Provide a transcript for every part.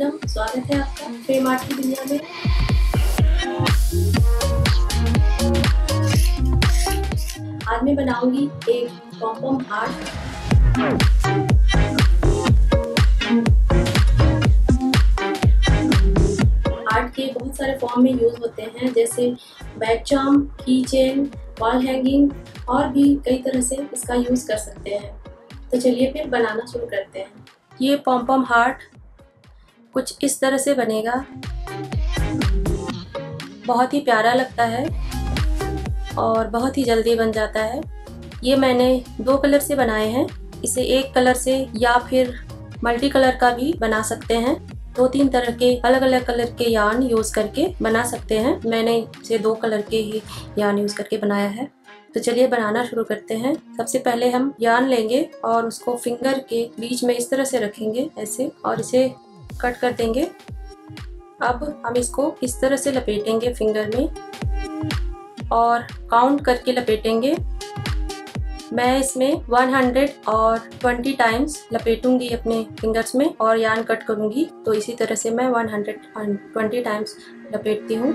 पूनम, स्वागत है आपका फ्रेम आर्ट की दुनिया में। आज मैं बनाऊंगी एक पॉम-पॉम हार्ट। हार्ट के बहुत सारे फॉर्म में यूज होते हैं, जैसे bag charm, key chain, wall hanging और भी कई तरह से इसका यूज कर सकते हैं। तो चलिए फिर बनाना शुरू करते हैं। ये पॉम-पॉम हार्ट कुछ इस तरह से बनेगा। बहुत ही प्यारा लगता है और बहुत ही जल्दी बन जाता है। ये मैंने 2 कलर से बनाए हैं। इसे एक कलर से या फिर मल्टी कलर का भी बना सकते हैं। 2-3 तरह के अलग अलग कलर के यार्न यूज करके बना सकते हैं। मैंने इसे 2 कलर के ही यार्न यूज करके बनाया है। तो चलिए बनाना शुरू करते हैं। सबसे पहले हम यार्न लेंगे और उसको फिंगर के बीच में इस तरह से रखेंगे ऐसे, और इसे कट कर देंगे। अब हम इसको इस तरह से लपेटेंगे फिंगर में और काउंट करके लपेटेंगे। मैं इसमें 120 टाइम्स लपेटूंगी अपने फिंगर्स में और यार्न कट करूंगी। तो इसी तरह से मैं 120 टाइम्स लपेटती हूँ।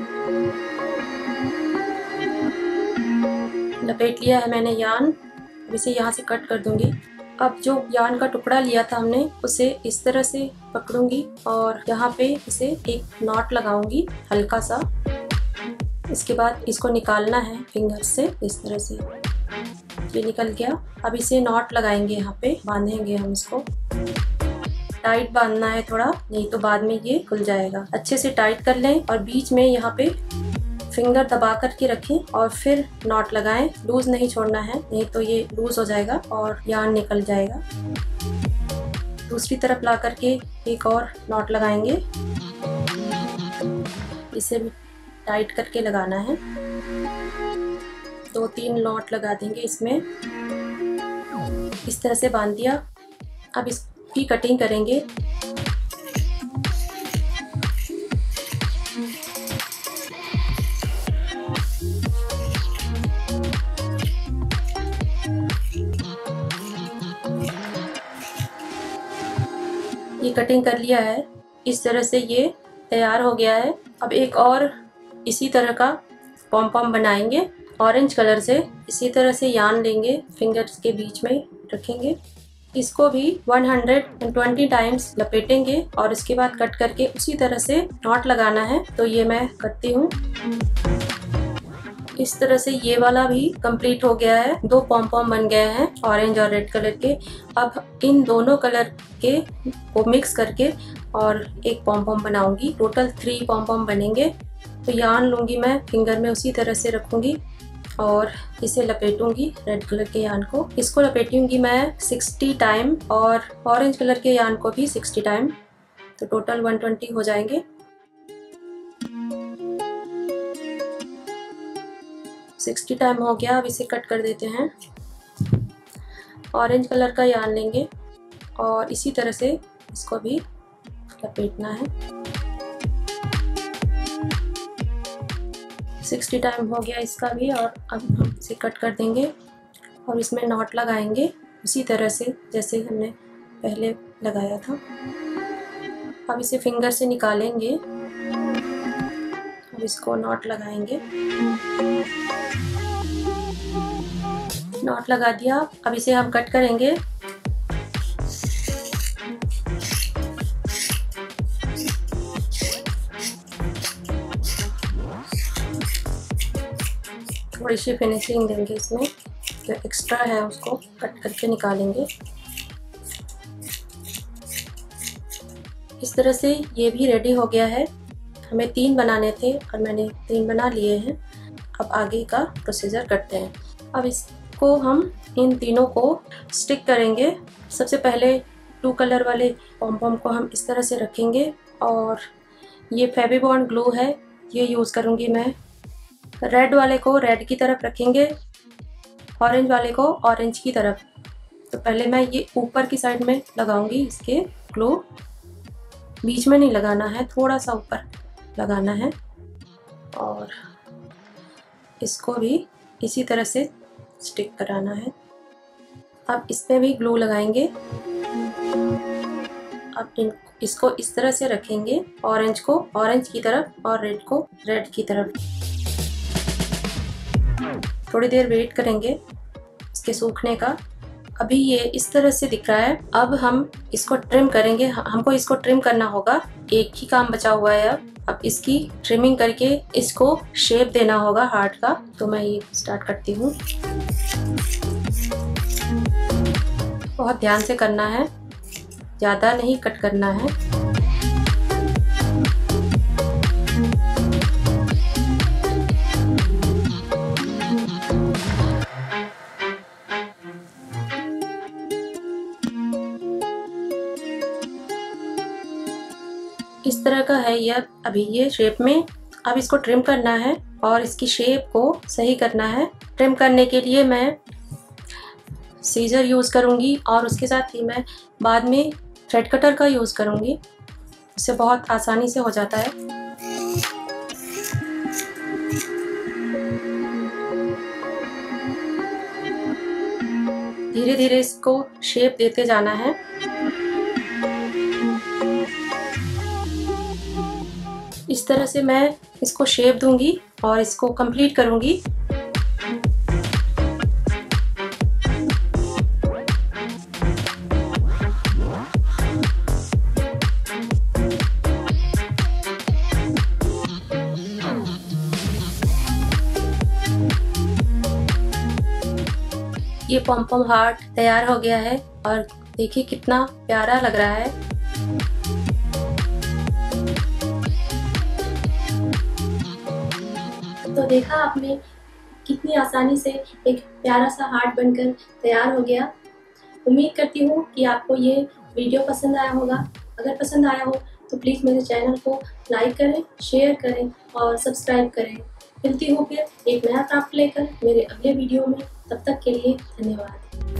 लपेट लिया है मैंने यार्न। अब इसे यहाँ से कट कर दूंगी। अब जो यार्न का टुकड़ा लिया था हमने, उसे इस तरह से पकड़ूंगी और यहाँ पे इसे एक नॉट लगाऊंगी हल्का सा। इसके बाद इसको निकालना है फिंगर से इस तरह से। ये निकल गया। अब इसे नॉट लगाएंगे, यहाँ पे बांधेंगे हम इसको। टाइट बांधना है थोड़ा, नहीं तो बाद में ये खुल जाएगा। अच्छे से टाइट कर लें और बीच में यहाँ पे फिंगर दबा करके रखें और फिर नॉट लगाएं। लूज नहीं छोड़ना है, नहीं तो ये लूज हो जाएगा और यार्न निकल जाएगा। दूसरी तरफ ला करके एक और नॉट लगाएंगे। इसे भी टाइट करके लगाना है। 2-3 नॉट लगा देंगे इसमें। इस तरह से बांध दिया। अब इसकी कटिंग करेंगे। ये कटिंग कर लिया है। इस तरह से ये तैयार हो गया है। अब एक और इसी तरह का पॉम-पॉम बनाएंगे ऑरेंज कलर से। इसी तरह से यार्न लेंगे, फिंगर्स के बीच में रखेंगे। इसको भी 120 टाइम्स लपेटेंगे और इसके बाद कट करके उसी तरह से नॉट लगाना है। तो ये मैं करती हूँ। इस तरह से ये वाला भी कंप्लीट हो गया है। 2 पॉम-पॉम बन गए हैं, ऑरेंज और रेड कलर के। अब इन दोनों कलर के को मिक्स करके और एक पॉम-पॉम बनाऊंगी। टोटल 3 पॉम-पॉम बनेंगे। तो यार्न लूंगी मैं, फिंगर में उसी तरह से रखूंगी और इसे लपेटूंगी रेड कलर के यार्न को। इसको लपेटूंगी मैं 60 टाइम और ऑरेंज कलर के यार्न को भी 60 टाइम। तो टोटल 120 हो जाएंगे। 60 टाइम हो गया। अब इसे कट कर देते हैं। ऑरेंज कलर का यार्न लेंगे और इसी तरह से इसको भी लपेटना है। 60 टाइम हो गया इसका भी। और अब हम इसे कट कर देंगे और इसमें नॉट लगाएंगे उसी तरह से जैसे हमने पहले लगाया था। अब इसे फिंगर से निकालेंगे। अब इसको नॉट लगाएंगे। नॉट लगा दिया। अब इसे हम कट करेंगे। थोड़ी सी फिनिशिंग देंगे इसमें, जो एक्स्ट्रा है उसको कट करके निकालेंगे। इस तरह से ये भी रेडी हो गया है। हमें 3 बनाने थे और मैंने 3 बना लिए हैं। अब आगे का प्रोसीजर करते हैं। अब इसको हम इन तीनों को स्टिक करेंगे। सबसे पहले 2 कलर वाले पॉम-पॉम को हम इस तरह से रखेंगे और ये फेविबॉन्ड ग्लू है, ये यूज़ करूँगी मैं। रेड वाले को रेड की तरफ रखेंगे, ऑरेंज वाले को ऑरेंज की तरफ। तो पहले मैं ये ऊपर की साइड में लगाऊंगी इसके ग्लू। बीच में नहीं लगाना है, थोड़ा सा ऊपर लगाना है। और इसको भी इसी तरह से स्टिक कराना है। अब इस पे भी ग्लू लगाएंगे अब इसको इस तरह से रखेंगे, ऑरेंज को ऑरेंज की तरफ और रेड को रेड की तरफ। थोड़ी देर वेट करेंगे इसके सूखने का। अभी ये इस तरह से दिख रहा है। अब हम इसको ट्रिम करेंगे, हमको इसको ट्रिम करना होगा। एक ही काम बचा हुआ है अब इसकी ट्रिमिंग करके इसको शेप देना होगा हार्ट का। तो मैं ये स्टार्ट करती हूँ। बहुत ध्यान से करना है, ज़्यादा नहीं कट करना है। इस तरह का है यह अभी ये शेप में। अब इसको ट्रिम करना है और इसकी शेप को सही करना है। ट्रिम करने के लिए मैं सीजर यूज़ करूँगी और उसके साथ ही मैं बाद में थ्रेड कटर का यूज़ करूँगी। इससे बहुत आसानी से हो जाता है। धीरे धीरे इसको शेप देते जाना है। इस तरह से मैं इसको शेप दूंगी और इसको कंप्लीट करूंगी। ये पॉम पॉम हार्ट तैयार हो गया है और देखिए कितना प्यारा लग रहा है। तो देखा आपने कितनी आसानी से एक प्यारा सा हार्ट बनकर तैयार हो गया। उम्मीद करती हूँ कि आपको ये वीडियो पसंद आया होगा। अगर पसंद आया हो तो प्लीज़ मेरे चैनल को लाइक करें, शेयर करें और सब्सक्राइब करें। मिलती हूँ फिर एक नया क्राफ्ट लेकर मेरे अगले वीडियो में। तब तक के लिए धन्यवाद।